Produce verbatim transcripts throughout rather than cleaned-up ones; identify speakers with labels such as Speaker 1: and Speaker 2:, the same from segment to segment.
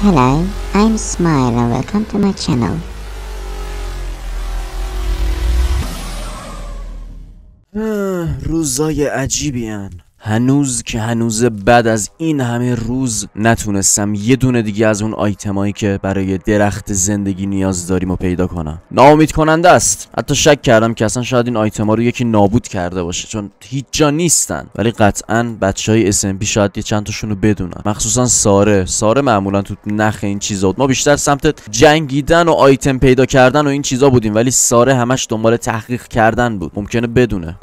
Speaker 1: Hello, I'm Smile and welcome to my channel.
Speaker 2: روزای عجیبی هن. هنوز که هنوز بعد از این همه روز نتونستم یه دونه دیگه از اون آیتمایی که برای درخت زندگی نیاز داریم رو پیدا کنم. ناامید کننده است. حتی شک کردم که اصلا شاید این آیتما رو یکی نابود کرده باشه، چون هیچ جا نیستن. ولی قطعاً بچهای اس ام پی شاید یه چند تاشون رو بدونن، مخصوصا ساره. ساره معمولا تو نخ این چیزا بود. ما بیشتر سمت جنگیدن و آیتم پیدا کردن و این چیزا بودیم، ولی ساره همش دنبال تحقیق کردن بود. ممکنه بدونه.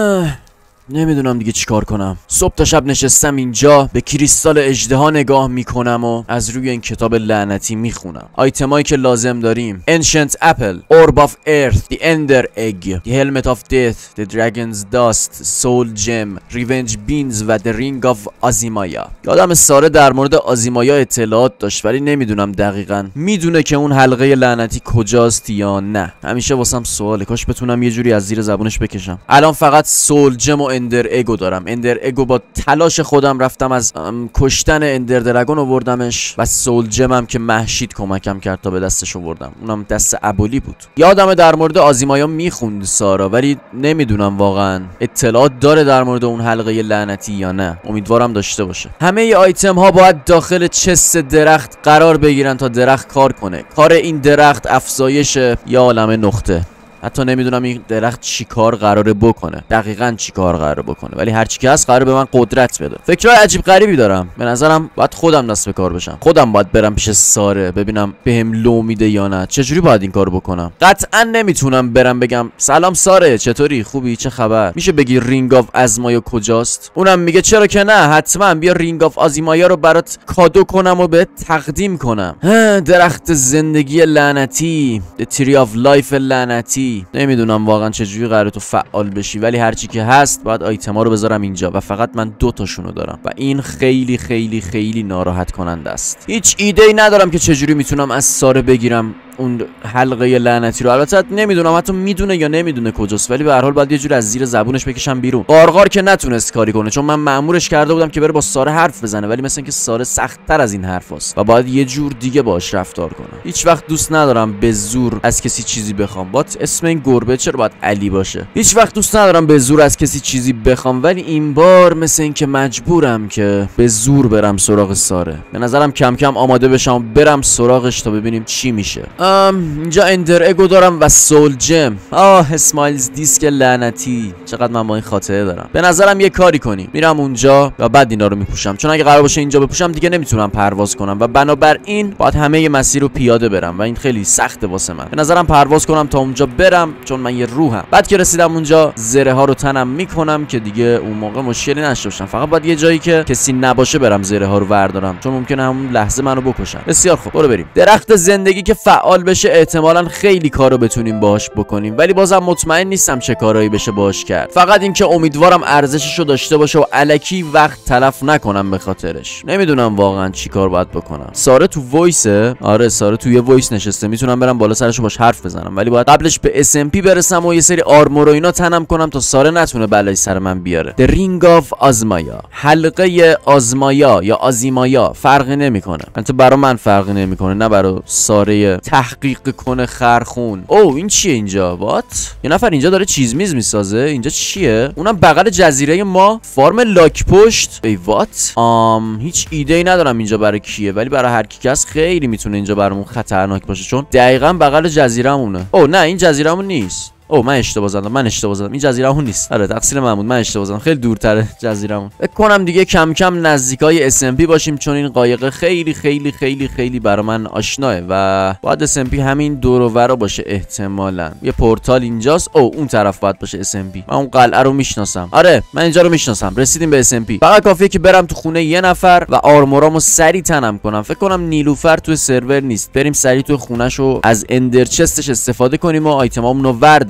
Speaker 2: نمیدونم دیگه چیکار کنم. صبح تا شب نشستم اینجا، به کریستال اژدها نگاه میکنم و از روی این کتاب لعنتی میخونم. آیتمایی که لازم داریم: Ancient Apple, Orb of Earth, The Ender Egg, The Helmet of Death, The Dragon's Dust, Soul Gem, Revenge Beans و The Ring of آزیمایا. یادم ساره در مورد آزیمایا اطلاعات داشت، ولی نمیدونم دقیقاً میدونه که اون حلقه لعنتی کجاست یا نه. همیشه واسم سواله، کاش بتونم یه جوری از زیر زبونش بکشم. الان فقط سول جم و اندر اگو دارم. اندر اگو با تلاش خودم رفتم از کشتن اندر درگون آوردمش و سول جمم که مهشید کمکم کرد تا به دستش آوردم. اونم دست ابولی بود. یادمه در مورد آزیمایا میخوند سارا، ولی نمیدونم واقعا اطلاعات داره در مورد اون حلقه لعنتی یا نه. امیدوارم داشته باشه. همه ای آیتم ها باید داخل چست درخت قرار بگیرن تا درخت کار کنه. کار این درخت افزایش یا عالمه نقطه. حتی نمیدونم این درخت چی کار قراره بکنه، دقیقاً چی کار قراره بکنه، ولی هر چی که هست قراره به من قدرت بده. فکرای عجیب غریبی دارم. به نظرم باید خودم دست به کار بشم. خودم باید برم پیش ساره ببینم بهم لو میده یا نه. چجوری باید این کارو بکنم؟ قطعاً نمیتونم برم بگم سلام ساره، چطوری؟ خوبی؟ چه خبر؟ میشه بگی رینگ آف آزیمایا کجاست؟ اونم میگه چرا که نه، حتما بیا رینگ آف آزیمایا رو برات کادو کنم و بهت تقدیم کنم. درخت زندگی لعنتی، The Tree of Life لعنتی. نمیدونم واقعا چجوری قراره تو فعال بشی، ولی هرچی که هست باید آیتما رو بذارم اینجا و فقط من دو تاشونو دارم و این خیلی خیلی خیلی ناراحت کننده است. هیچ ایده ای ندارم که چجوری میتونم از ساره بگیرم اون حلقه لعنتی رو. البته نمیدونم حتی میدونه یا نمیدونه کجاست، ولی به هر حال باید یه جوری از زیر زبونش بکشم بیرون. قارقار که نتونست کاری کنه، چون من مأمورش کرده بودم که بره با ساره حرف بزنه، ولی مثلا که ساره سخت‌تر از این حرفاست و باید یه جور دیگه باهاش رفتار کنم. هیچ وقت دوست ندارم به زور از کسی چیزی بخوام. با اسم این گربه چرا باید علی باشه؟ هیچ وقت دوست ندارم به زور از کسی چیزی بخوام، ولی این بار مثل اینکه مجبورم که به زور برم سراغ ساره. به نظرم کم کم آماده بشم برم سراغش تا ببینیم چی میشه. ام اینجا اندر اگو دارم و سول جم. آه اسمایلز دیسک لعنتی. چقدر من با این خاطره دارم. به نظرم یه کاری کنیم، میرم اونجا و بعد اینا رو میپوشم، چون اگه قرار باشه اینجا بپوشم دیگه نمیتونم پرواز کنم و بنابراین باید همه مسیر رو پیاده برم و این خیلی سخته واسه من. به نظرم پرواز کنم تا اونجا برم، چون من یه روحم. بعد که رسیدم اونجا زره ها رو تنم میکنم که دیگه اون موقع مشکلی نشه باشم. فقط باید یه جایی که کسی نباشه برم زره ها رو وردارم، چون ممکنه همون لحظه منو بکشن. بسیار خوب، برو بریم. درخت زندگی که فعال بشه احتمالاً خیلی کارو بتونیم باهاش بکنیم، ولی بازم مطمئن نیستم چه کارایی بشه باهاش کرد. فقط اینکه امیدوارم ارزششو داشته باشه و الکی وقت تلف نکنم به خاطرش. نمیدونم واقعا چی کار باید بکنم. ساره تو وایسه؟ آره ساره تو یه وایس نشسته، میتونم برم بالا سرشو باش حرف بزنم، ولی باید قبلش به اس ام پی برسم و یه سری آرمور و اینا تنم کنم تا ساره نتونه بلای سر من بیاره. The Ring of آزیمایا، حلقه آزمایا یا آزیمایا، فرقی نمیکنه. البته برای من فرقی نمیکنه، نه برای ساره تحقیق کنه خرخون. او این چیه اینجا؟ وات؟ یه نفر اینجا داره چیز میز میسازه. اینجا چیه؟ اونم بغل جزیره ما، فارم لاک پشت. ای وات؟ آم هیچ ایده ای ندارم اینجا برای کیه، ولی برای هر کی که هست خیلی میتونه اینجا برامون خطرناک باشه، چون دقیقاً بغل جزیره‌مونه. او نه این جزیره‌مون نیست. او من اشتباه زدم من اشتباه زدم این جزیره‌مون نیست. آره تقصیر من بود، من اشتباه زدم. خیلی دورتره جزیره‌مون. فکر کنم دیگه کم کم نزدیکای اس ام پی باشیم، چون این قایق خیلی خیلی خیلی خیلی برای من آشناه و باید اس ام پی همین دور و ور باشه احتمالاً. یه پورتال اینجاست. او اون طرف باید باشه اس ام پی. من اون قلعه رو میشناسم. آره من اینجا رو میشناسم. رسیدیم به اس ام پی. فقط کافیه که برم تو خونه یه نفر و آرمورامو سری تنم کنم. فکر کنم نیلوفر تو سرور نیست. بریم سری تو خونه‌شو از اندر چستش استفاده کنیم و آیتمامونو ورد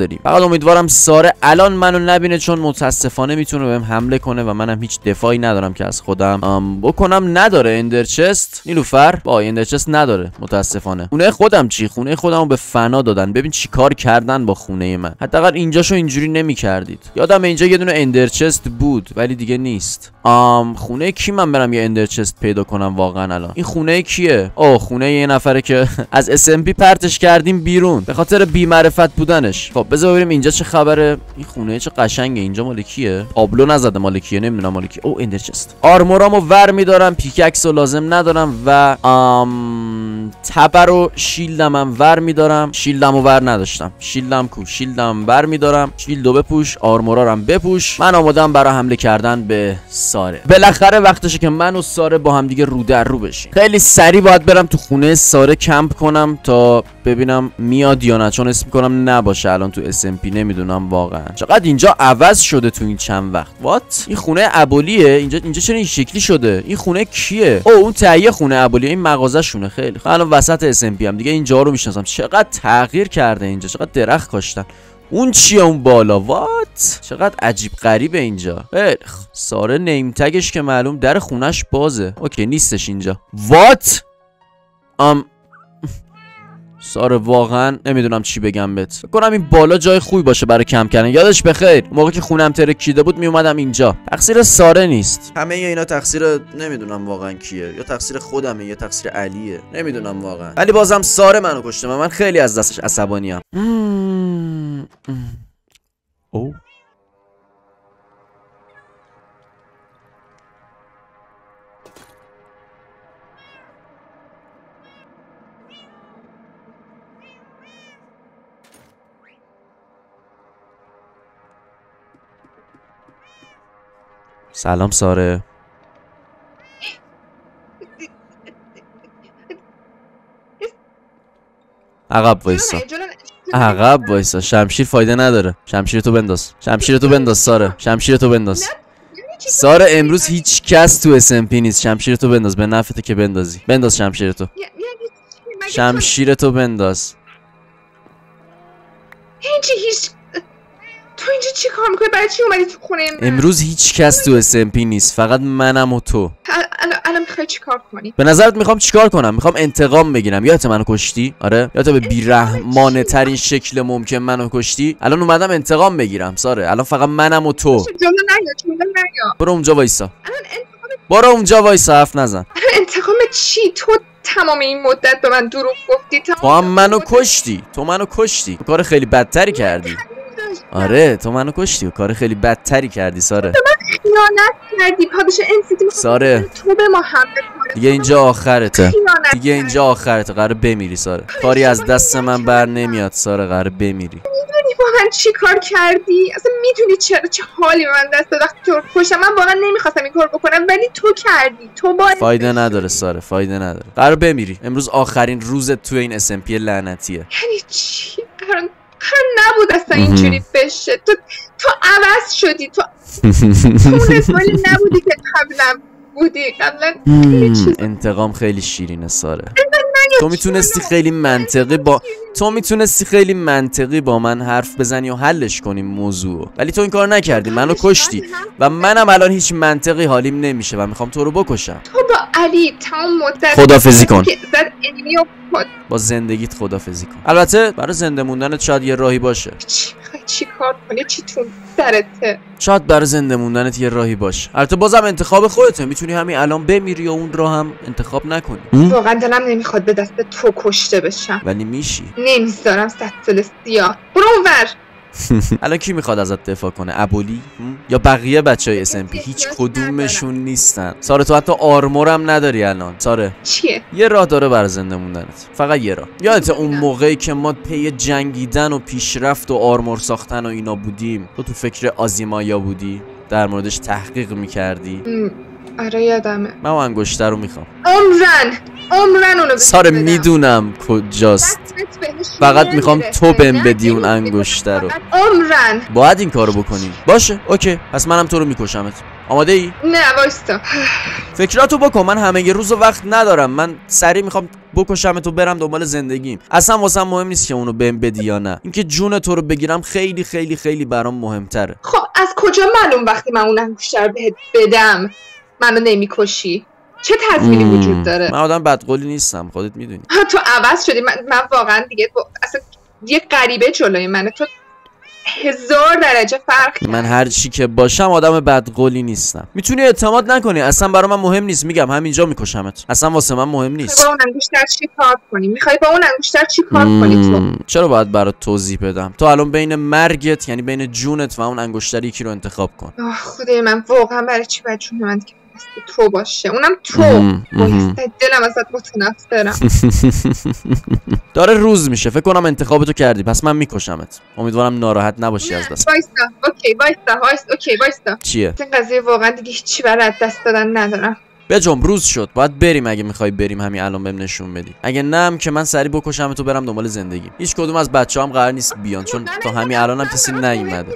Speaker 2: نداریم. فقط امیدوارم ساره الان منو نبینه، چون متاسفانه میتونه بهم حمله کنه و منم هیچ دفاعی ندارم که از خودم ام بکنم. نداره اندرچست نیلوفر، با اندرچست نداره متاسفانه. خونه خودم چی؟ خونه خودمو به فنا دادن. ببین چیکار کردن با خونه من. حداقل اینجاشو اینجوری نمیکردید. یادم اینجا یه دونه اندرچست بود ولی دیگه نیست. ام خونه کی من برم یه اندرچست پیدا کنم واقعا الان؟ این خونه کیه؟ اوه خونه یه نفره که از اس ام پی پرتش کردیم بیرون به خاطر بی‌معرفت بودنش. خب بذار ببینیم اینجا چه خبره. این خونه چه قشنگه. اینجا مال کیه؟ تابلو نزده مال کیه، نمیدونم مال کیه. او اندرچست. آرمورامو ور میدارم، پیککسو لازم ندارم و ام تبر و شیلدم هم ور میدارم. شیلدمو ور نداشتم. شیلدم کو؟ شیلدم ور میدارم. شیلدو بپوش، آرمورا هم بپوش. من آمادم برای حمله کردن به ساره. بالاخره وقتشه که من و ساره با هم دیگه رو در رو بشیم. خیلی سریع باید برم تو خونه ساره کمپ کنم تا ببینم میاد یا نه، چون اسم میکنم نباشه الان تو اس ام پی. نمیدونم واقعا چقدر اینجا عوض شده تو این چند وقت. وات این خونه ابولیه؟ اینجا اینجا چرا این شکلی شده؟ این خونه کیه؟ او اون تهیه خونه ابولیه، این مغازه شونه. خیلی خب الان وسط اس ام پی هم دیگه اینجا رو میشناسم. چقدر تغییر کرده اینجا، چقدر درخت کاشتن. اون چیه اون بالا؟ وات چقدر عجیب غریبه اینجا. خیلی ساره نیم تگش که معلوم در خونش بازه. اوکی نیستش اینجا. وات ام ساره واقعا نمیدونم چی بگم بهت. فکر کنم این بالا جای خوبی باشه برای کمپ کردن. یادش بخیر موقعی که خونم ترکیده بود میومدم اینجا. تقصیر ساره نیست. همه اینا تقصیر نمیدونم واقعا کیه. یا تقصیر خودمه یا تقصیر علیه. نمیدونم واقعا. ولی بازم ساره منو کشته. من, من خیلی از دستش عصبانی ام. او سلام ساره. عقب وایسا. عقب وایسا. شمشیر فایده نداره. شمشیر تو بنداز. شمشیر تو بنداز ساره. شمشیر تو بنداز. ساره امروز هیچ کس تو اس ام پی نیست. شمشیر تو بنداز. به نفعته که بندازی. بنداز شمشیر تو. شمشیر تو بنداز.
Speaker 3: هیچ هیچ تو اینجا چی کار میکنی؟ برای چی اومدی تو خونه من؟
Speaker 2: امروز هیچ کس تو اس ام پی نیست، فقط منم و تو.
Speaker 3: الان الان میخوای چیکار کنی؟
Speaker 2: به نظرت میخوام چیکار کنم؟ میخوام انتقام بگیرم. یادت منو کشتی؟ آره یادت به بیرحمانه ترین شکل ممکن منو کشتی؟ الان اومدم انتقام بگیرم ساره. الان فقط منم و تو.
Speaker 3: جلو نیا، جلو نیا.
Speaker 2: برو اونجا وایسا.
Speaker 3: الان انتقام
Speaker 2: برو اونجا وایسا، حرف نزن.
Speaker 3: الان انتقام چی؟ تو تمام این مدت به من دروغ گفتی.
Speaker 2: تو هم منو کشتی. تو منو کشتی. کار خیلی بدتری کردی. آره تو منو کشتی و کار خیلی بدتری کردی ساره.
Speaker 3: تو من خیانت کردی. پادشاه انسیتی
Speaker 2: ساره
Speaker 3: تو به ما حمله کنه.
Speaker 2: دیگه اینجا آخرته. دیگه اینجا آخرته. قراره بمیری ساره. کاری از دست من بر نمیاد ساره. قراره بمیری.
Speaker 3: میدونی واقعا چی کار کردی؟ اصلا میدونی چرا چه حالی به من دست داد وقتی تو رو کشتم؟ من واقعا نمیخواستم این کار بکنم ولی تو کردی. تو باید
Speaker 2: فایده نداره ساره. فایده نداره. قراره بمیری. امروز آخرین روزت تو این اس ام پی لعنتیه.
Speaker 3: یعنی چی؟ قرار قرار نبود اصلا اینجوری بشه. تو تو عوض شدی. تو تو اون اسمالی نبودی که قبلا بودی. قبلا
Speaker 2: انتقام خیلی شیرینه ساره. تو میتونستی خیلی منطقی با تو میتونستی خیلی منطقی با من حرف بزنی و حلش کنی موضوع، ولی تو این کار نکردی. منو کشتی و منم الان هیچ منطقی حالیم نمیشه و میخوام تو رو بکشم.
Speaker 3: تو با علی تمام مدت
Speaker 2: خدافظی کن.
Speaker 3: خود.
Speaker 2: با زندگیت خدافظی کن. البته برای زنده موندنت شاید یه راهی باشه.
Speaker 3: چی میخوای چی کار کنی؟ چی تو سرته؟
Speaker 2: شاید برای زنده موندنت یه راهی باشه. البته بازم انتخاب خودته. میتونی همین الان بمیری و اون راه هم انتخاب نکنی.
Speaker 3: واقعا دلم نمیخواد به دست تو کشته بشم.
Speaker 2: ولی میشی.
Speaker 3: نمیذارم صد سال سیاه. برو اونور.
Speaker 2: الان کی میخواد ازت دفاع کنه؟ ابولی یا بقیه بچهای اس ام پی؟ هیچ کدومشون نیستن. ساره تو حتی آرمورم نداری الان. ساره
Speaker 3: چیه؟
Speaker 2: یه راه داره برای زنده موندنت. فقط یه راه. یادت اون موقعی که ما پی جنگیدن و پیشرفت و آرمور ساختن و اینا بودیم، تو تو فکر آزیمایا بودی؟ در موردش تحقیق میکردی؟
Speaker 3: آره یادمه.
Speaker 2: من اون انگشتر رو میخوام.
Speaker 3: عمرن عمرن اونو
Speaker 2: ساره میدونم کجاست. فقط میخوام تو بهم بدی اون انگشتر رو.
Speaker 3: عمرن
Speaker 2: باید این کارو بکنی. باشه اوکی، پس منم تو رو میکشمت. آماده ای؟
Speaker 3: نه وایستا.
Speaker 2: فکراتو بکن، من همه روز وقت ندارم. من سریع میخوام بکشم تو برم دنبال زندگیم. اصلا واسم مهم نیست که اونو بهم بدی یا نه. اینکه جون تو رو بگیرم خیلی خیلی خیلی برام مهمتره.
Speaker 3: خب از کجا معلوم وقتی من اون انگشتر بهت بدم منو نمیکشی؟ چه تضمینی وجود داره؟
Speaker 2: من آدم بدقولی نیستم، خودت میدونی.
Speaker 3: تو عوض شدی. من, من واقعا دیگه با... اصلا یه غریبه جلوی منه. تو هزار درجه فرق.
Speaker 2: من هر چی که باشم آدم بدقولی نیستم. میتونی اعتماد نکنی، اصلا برای من مهم نیست. میگم همینجا میکشمت، اصلا واسه من مهم نیست.
Speaker 3: با اون انگشتر چی کار کنی؟ میخوای با اون انگشتر چی کار کنی تو؟
Speaker 2: چرا باید برات توضیح بدم؟ تو الان بین مرگت، یعنی بین جونت و اون انگشتر یکی رو انتخاب کن.
Speaker 3: آه خدای من، واقعا برای چی باید جون من که تو باشه؟ اونم تو. دلم ازت متنفرم.
Speaker 2: داره روز میشه، فکر کنم انتخابتو کردی، پس من میکشمت. امیدوارم ناراحت نباشی از دست.
Speaker 3: وایستا. اوکی وایستا. وایستا. اوکی وایستا.
Speaker 2: چیه؟
Speaker 3: این قضیه واقعا دیگه هیچی برای دست دادن ندارم.
Speaker 2: بجنب، روز شد، باید بریم. اگه میخوای بریم همین الان بهم نشون بدی. اگه نه هم که من سری بکشم تو برم دنبال زندگی. هیچ کدوم از بچه‌هام قرار نیست بیان، چون تا همین الانم هم کسی نیومده.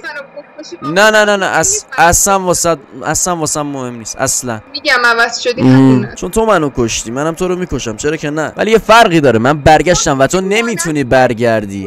Speaker 2: نه نه نه نه اص... اصلا واسه اصلا واسه مهم نیست اصلا.
Speaker 3: میگم عوض شدی همونه.
Speaker 2: چون تو منو کشتی، منم تو رو میکشم، چرا که نه. ولی یه فرقی داره، من برگشتم و تو نمیتونی برگردی.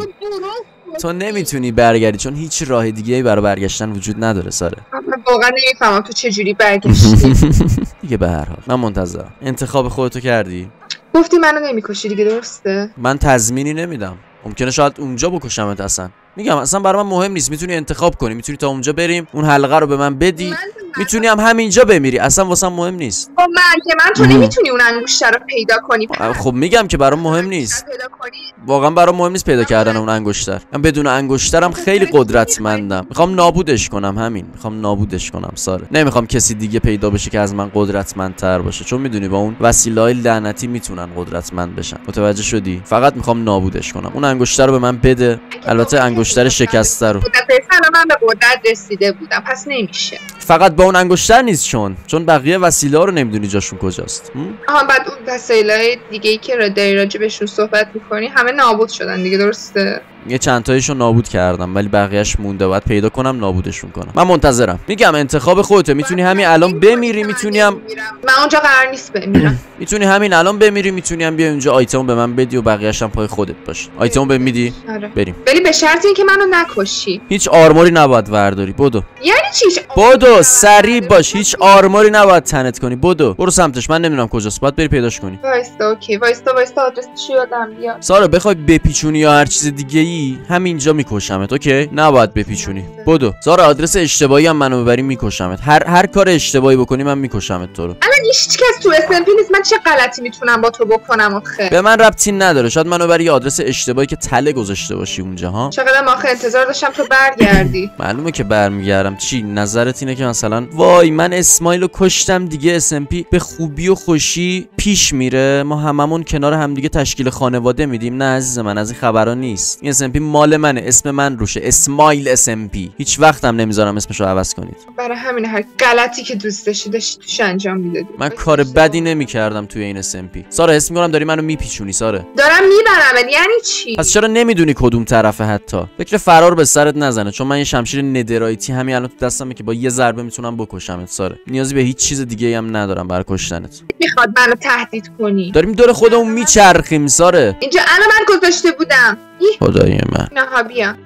Speaker 2: تو نمیتونی برگردی چون هیچ راه دیگه‌ای برای برگشتن وجود نداره ساره.
Speaker 3: من واقعا نمیفهمم تو چه جوری برگشتی.
Speaker 2: دیگه به هر حال من منتظرم. انتخاب خودتو کردی؟
Speaker 3: گفتی منو نمیکشی دیگه، درسته؟
Speaker 2: من تضمینی نمیدم، ممکنه شاید اونجا بکشمت. اصلا میگم اصلا برای من مهم نیست. میتونی انتخاب کنی، میتونی تا اونجا بریم اون حلقه رو به من بدی، میتونی هم همینجا بمیری، اصلا واسم مهم نیست.
Speaker 3: خب من که من تو نمیتونی اون انگشتر رو پیدا کنی.
Speaker 2: خب میگم که برام مهم نیست، واقعا برام مهم نیست پیدا کردن اون انگشتر. من بدون انگشترم خیلی قدرتمندم، میخوام نابودش کنم. همین، میخوام نابودش کنم ساره. نمیخوام کسی دیگه پیدا بشه که از من قدرتمندتر باشه، چون میدونی با اون وسیله‌های لعنتی میتونن قدرتمند بشن. متوجه شدی؟ فقط میخوام نابودش کنم. اون انگشتر رو به من بده، البته انگشتر شکسته رو.
Speaker 3: من به قدرت رسیده بودم، پس نمیشه.
Speaker 2: فقط با اون انگشتر نیست، چون چون بقیه وسیله ها رو نمیدونی جاشون کجاست.
Speaker 3: آها، بعد اون وسایل‌های دیگه‌ای که را داری راجع بهشون صحبت می‌کنی همه نابود شدن دیگه، درسته؟
Speaker 2: یه چند تایشو نابود کردم ولی بقیه‌اش مونده، باید پیدا کنم نابودشون کنم. من منتظرم. میگم انتخاب خودته، میتونی همین الان بمیری، میتونی هم
Speaker 3: من اونجا قرار نیست بمیرم.
Speaker 2: میتونی همین الان بمیری، میتونی هم بیا اینجا آیتمو به من بدی و بقیه‌اش هم پای خودت باشه. آیتمو بهم میدی؟
Speaker 3: آره.
Speaker 2: بریم.
Speaker 3: ولی به شرط اینکه منو نکشی.
Speaker 2: هیچ آرموری نباید ورداری. بدو.
Speaker 3: یعنی چی؟
Speaker 2: بدو، سریع باش. هیچ آرموری نباید تنت کنی. بدو. برو سمتش. من نمیدونم کجاست. باید بری پیداش کنی.
Speaker 3: وایستا. اوکی. وایستا وایستا آدرسش یادم بیاد.
Speaker 2: سارا بخوای بپیچونی یا هر چیز دیگه‌ای همینجا میکشمت. اوکی؟ نباید بپیچونی. بدو. سارا آدرس اشتباهی هم منو ببری میکشمت. هر هر کار اشتباهی بکنی من میکشمت تو رو.
Speaker 3: الان هیچ کس تو اس ام پی نیست. من چه غلطی میتونم با تو بکنم آخه؟
Speaker 2: به من ربطی نداره. شاید منو بری آدرس اشتباهی که تله گذاشته باشی اونجا ها.
Speaker 3: چقدر آخه انتظار داشتم تو برگردی.
Speaker 2: معلومه که برمیگردم. چی نظرت اینه که مثلا وای من اسماعیلو کشتم دیگه اس ام پی به خوبی و خوشی پیش میره، ما هممون کنار همدیگه تشکیل خانواده میدیم؟ نه عزیز من، از این خبرا نیست. این اس ام پی مال منه، اسم من روشه، اسماعیل اس ام پی. هیچ وقتم نمیذارم اسمشو عوض کنید.
Speaker 3: برای همین هر غلطی که دوست داشتی داشتی توش انجام میدادی.
Speaker 2: من کار بدی نمیکردم توی این اس ام پی. سارا حس میکنم داری منو میپیچونی. سارا
Speaker 3: دارم میبرم. یعنی چی؟
Speaker 2: پس چرا نمیدونی کدوم طرفه؟ حتی فکر فرار به سرت نزنه، چون من یه شمشیر ندرایتی همین الان تو دستمه که با یه ضربه میتونم بکشمت. سارا نیازی به هیچ چیز دیگه هم ندارم برای کشتنت.
Speaker 3: میخواد منو تهدید کنی؟
Speaker 2: داریم دور خودمون میچرخیم. سارا
Speaker 3: اینجا الان من گذاشته بودم.
Speaker 2: خدای من.
Speaker 3: نه بیا.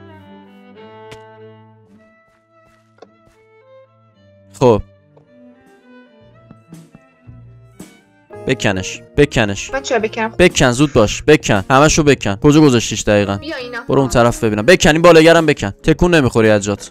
Speaker 2: خب بکنش بکنش.
Speaker 3: من چرا بکنم؟
Speaker 2: بکن زود باش. بکن همشو بکن. کجا گذاشتیش دقیقاً؟
Speaker 3: بیا اینا.
Speaker 2: برو اون طرف ببینم. بکن این بالایرم بکن. تکون نمیخوری از جات.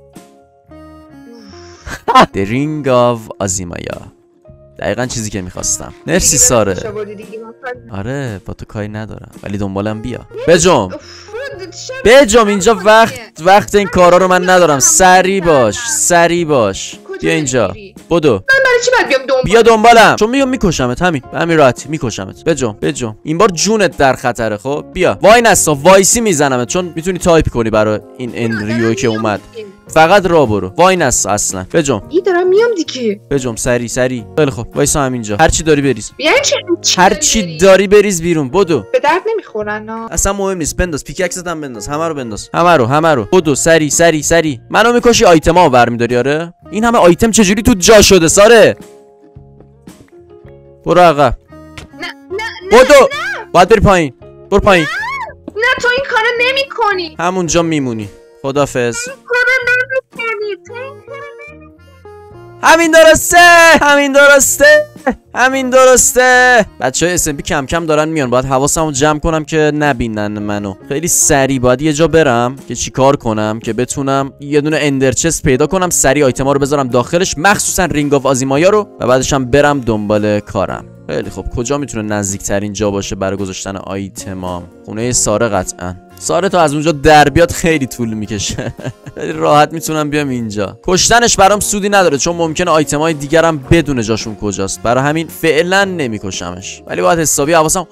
Speaker 2: The Ring of Azimaya. دقیقاً چیزی که میخواستم. مرسی ساره. آره با تو کاری ندارم ولی دنبالم بیا. بجم بجم اینجا وقت وقت این کارا رو من ندارم. سری باش سری باش. بیا اینجا. بدو.
Speaker 3: من برای چی باید بیام دنبال؟
Speaker 2: بیا دنبالم. چون میام میکشمت. همین به همین راحتی میکشمت. بجم بجم. این بار جونت در خطره. خب بیا. وای نستا وایسی میزنمت، چون میتونی تایپ کنی برای این انریو که اومد. فقط راه برو، وای نس اصلا. بجم
Speaker 3: ای دارم میام دیگه.
Speaker 2: بجم سری سری. خیلی خوب وایسا همینجا، هر چی داری بریز.
Speaker 3: بیاین چه
Speaker 2: هر چی داری بریز بیرون. بدو.
Speaker 3: به درد نمیخورن ها.
Speaker 2: اصلا مهم نیست، بنداز پیککست هم بنداز، همه رو بنداز، همه رو همه رو. بدو سری سری سری. منو میکشی آیتما رو برمیداری. آره این همه آیتم چجوری تو جا شده ساره؟ برو عقب.
Speaker 3: نه نه
Speaker 2: بدو. باید بری پایین. برو پایین.
Speaker 3: نه تو این کارو نمی‌کنی.
Speaker 2: همونجا میمونی. خدافظ. همین درسته، همین درسته، همین درسته. بچه های اس ام پی کم کم دارن میان، باید حواسمو جمع کنم که نبینن منو. خیلی سریع باید یه جا برم که چیکار کنم که بتونم یه دونه اندرچست پیدا کنم، سریع آیتما رو بذارم داخلش، مخصوصا رینگ آف آزیمایا رو، و بعدش هم برم دنبال کارم. خیلی خب کجا میتونه نزدیک ترین جا باشه برای گذاشتن آیتمام؟ خونه ساره قطعا. ساره تا از اونجا در بیاد خیلی طول میکشه. خیلی راحت میتونم بیام اینجا. کشتنش برام سودی نداره چون ممکنه آیتمای دیگرم بدون جاشون کجاست، برای همین فعلا نمیکشمش، ولی باید حسابی حواسم.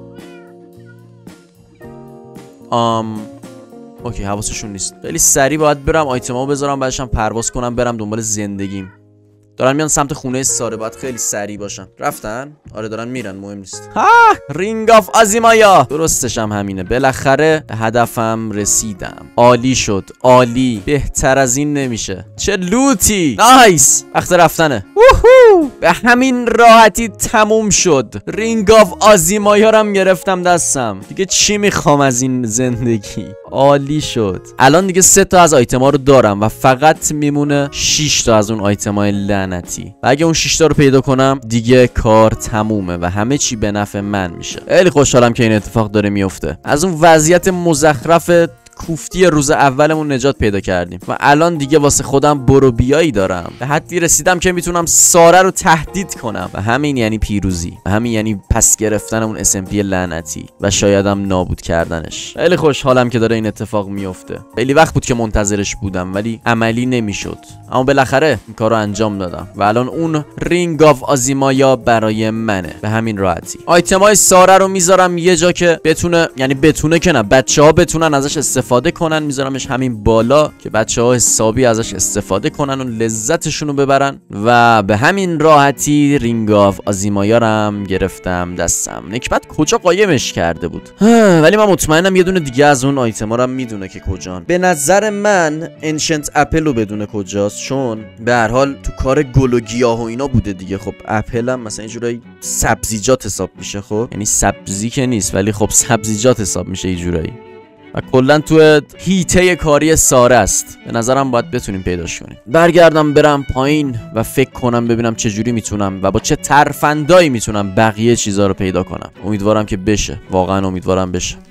Speaker 2: آم اوکی حواسشون نیست. خیلی سریع باید برم آیتمامو بذارم، بعدش هم پرواز کنم برم دنبال زندگیم. دارن میان سمت خونه ساره، باید خیلی سریع باشم. رفتن؟ آره دارن میرن، مهم نیست. ها رینگ آف آزیمایا، درستش هم همینه. بالاخره به هدفم رسیدم. عالی شد، عالی، بهتر از این نمیشه. چه لوتی، نایس. وقت رفتنه. ووهو، به همین راحتی تموم شد. رینگ آف آزیمایا رو هم گرفتم دستم. دیگه چی میخوام از این زندگی؟ عالی شد. الان دیگه سه تا از آیتما رو دارم و فقط میمونه شش تا از اون آیتمای لعنتی. و اگه اون شش تا رو پیدا کنم دیگه کار تمومه و همه چی به نفع من میشه. خیلی خوشحالم که این اتفاق داره میفته. از اون وضعیت مزخرف کوفتی روز اولمون نجات پیدا کردیم و الان دیگه واسه خودم برو بیایی دارم. به حدی رسیدم که میتونم ساره رو تهدید کنم و همین یعنی پیروزی و همین یعنی پس گرفتن اون اس ام پی لعنتی و شایدم نابود کردنش. خیلی خوشحالم که داره این اتفاق میفته. خیلی وقت بود که منتظرش بودم ولی عملی نمیشد، اما بالاخره این کارو انجام دادم و الان اون رینگ آف آزیمایا برای منه. به همین راحتی آیتمای ساره رو میذارم یه جا که بتونه، یعنی بتونه که نه، بچه‌ها بتونن ازش استفاده استفاده کنن. میذارمش همین بالا که بچه‌ها حسابی ازش استفاده کنن و لذتشون رو ببرن و به همین راحتی رینگ آف آزیمایا هم گرفتم دستم. نکبت کجا قایمش کرده بود؟ ولی من مطمئنم یه دونه دیگه از اون آیتما رو میدونه که کجان. به نظر من انشنت اپل رو بدونه کجاست، چون به هر حال تو کار گل و گیاه و اینا بوده دیگه. خب اپل هم مثلا یه جورایی سبزیجات حساب میشه. خب یعنی سبزی که نیست ولی خب سبزیجات حساب میشه یه جورایی و کلا تو هیته کاری ساره است. به نظرم باید بتونیم پیداش کنیم. برگردم برم پایین و فکر کنم ببینم چه جوری میتونم و با چه ترفندایی میتونم بقیه چیزا رو پیدا کنم. امیدوارم که بشه، واقعا امیدوارم بشه.